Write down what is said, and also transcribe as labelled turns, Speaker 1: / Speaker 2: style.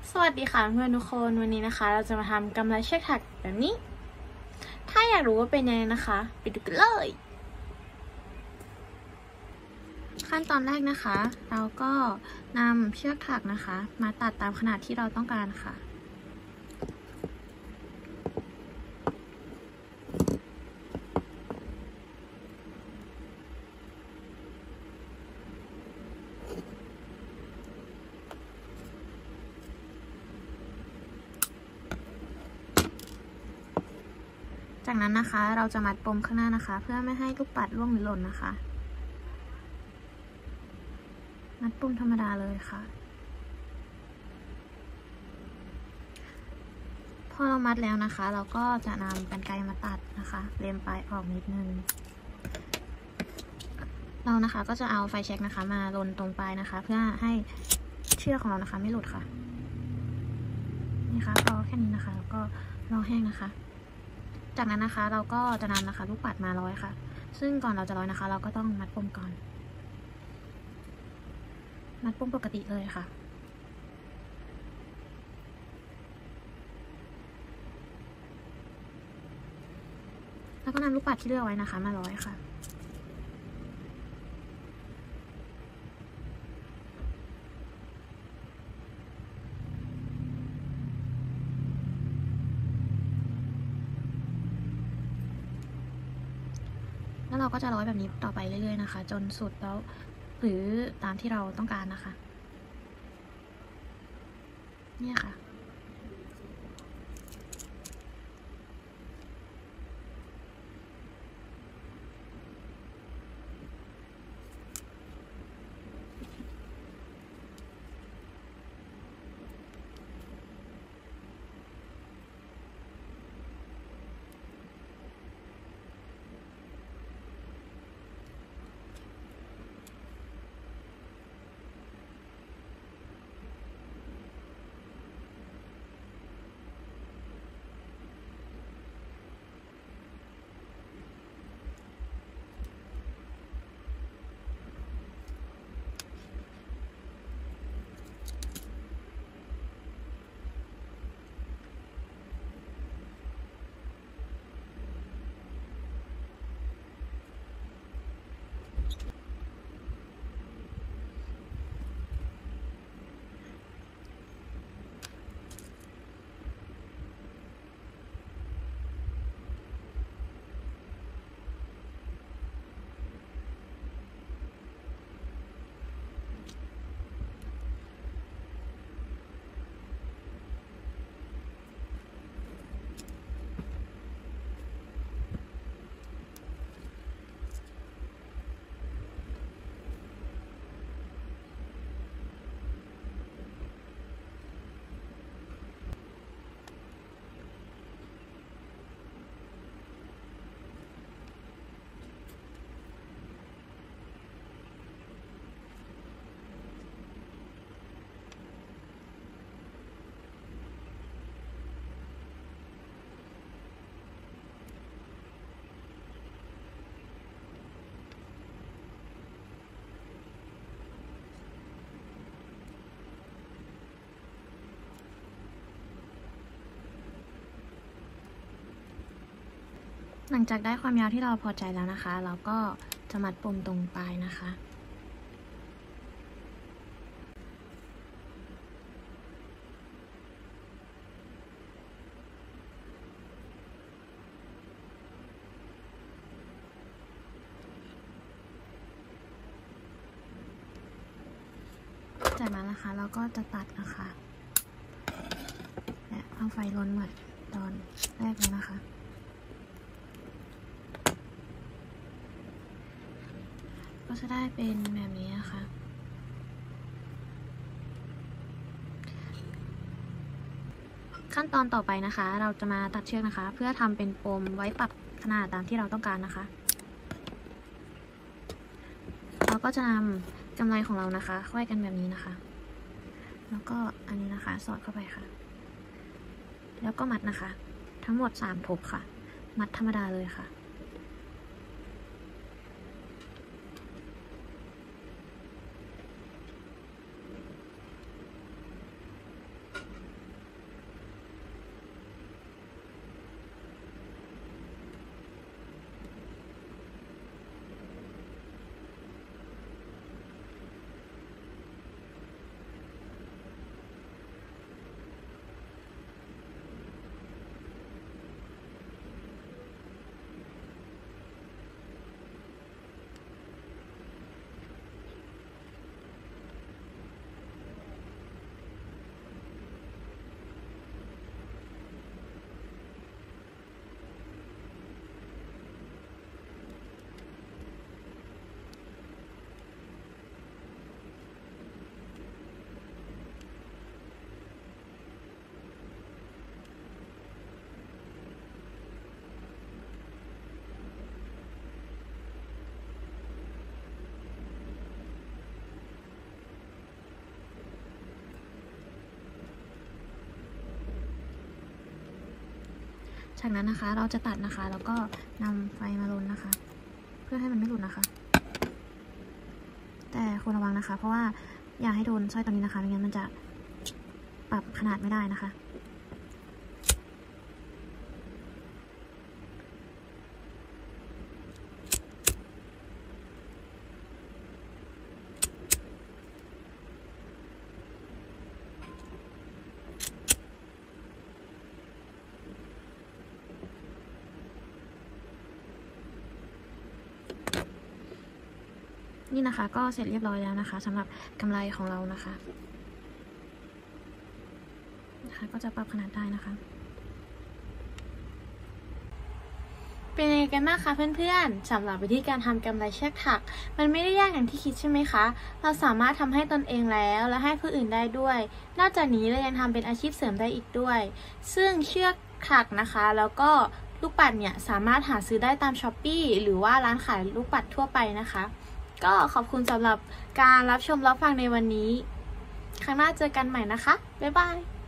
Speaker 1: สวัสดีค่ะเพื่อนทุกคนวันนี้นะคะเราจะมาทำกำไรเชือกถักแบบนี้ถ้าอยากรู้ว่าเป็นยังไงนะคะไปดูกันเลยขั้นตอนแรกนะคะเราก็นำเชือกถักนะคะมาตัดตามขนาดที่เราต้องการค่ะจากนั้นนะคะเราจะมัดปมข้างหน้านะคะเพื่อไม่ให้ลูกปัดร่วงหรือหล่นนะคะมัดปมธรรมดาเลยค่ะพอเรามัดแล้วนะคะเราก็จะนำกรรไกรมาตัดนะคะเล็มปลายออกนิดนึงเรานะคะก็จะเอาไฟแช็กนะคะมาลนตรงปลายนะคะเพื่อให้เชือกของเรานะคะไม่หลุดค่ะนี่ค่ะพอแค่นี้นะคะแล้วก็รอแห้งนะคะจากนั้นนะคะเราก็จะนำนะคะลูกปัดมาร้อยค่ะซึ่งก่อนเราจะร้อยนะคะเราก็ต้องมัดปมก่อนมัดปมปกติเลยค่ะแล้วก็นำลูกปัดที่เลือกไว้นะคะมาร้อยค่ะแล้วเราก็จะร้อยแบบนี้ต่อไปเรื่อยๆนะคะจนสุดแล้วหรือตามที่เราต้องการนะคะเนี่ยค่ะหลังจากได้ความยาวที่เราพอใจแล้วนะคะเราก็จะมัดปมตรงปลายนะคะจากนั้นนะคะเราก็จะตัดนะคะและเอาไฟลนใหม่ตอนแรกเลยนะคะก็จะได้เป็นแบบนี้นะคะขั้นตอนต่อไปนะคะเราจะมาตัดเชือกนะคะเพื่อทำเป็นปมไว้ปรับขนาดตามที่เราต้องการนะคะเราก็จะนำกำไรของเรานะคะค่อยกันแบบนี้นะคะแล้วก็อันนี้นะคะสอดเข้าไปค่ะแล้วก็มัดนะคะทั้งหมด3 ทบค่ะมัดธรรมดาเลยค่ะ แจากนั้นนะคะเราจะตัดนะคะแล้วก็นำไฟมาลนนะคะเพื่อให้มันไม่หลุดนะคะแต่ควรระวังนะคะเพราะว่าอย่าให้โดนสร้อยตัวนี้นะคะไม่งั้นมันจะปรับขนาดไม่ได้นะคะนี่นะคะก็เสร็จเรียบร้อยแล้วนะคะสำหรับกำไรของเรานะคะก็จะปรับขนาดได้นะคะเป็นยังไงกันบ้างคะเพื่อนๆสำหรับวิธีการทำกำไรเชือกถักมันไม่ได้ยากอย่างที่คิดใช่ไหมคะเราสามารถทำให้ตนเองแล้วและให้ผู้อื่นได้ด้วยนอกจากนี้เรายังทำเป็นอาชีพเสริมได้อีกด้วยซึ่งเชือกถักนะคะแล้วก็ลูกปัดเนี่ยสามารถหาซื้อได้ตาม Shopee หรือว่าร้านขายลูกปัดทั่วไปนะคะก็ขอบคุณสำหรับการรับชมรับฟังในวันนี้ครั้งหน้าเจอกันใหม่นะคะบ๊ายบาย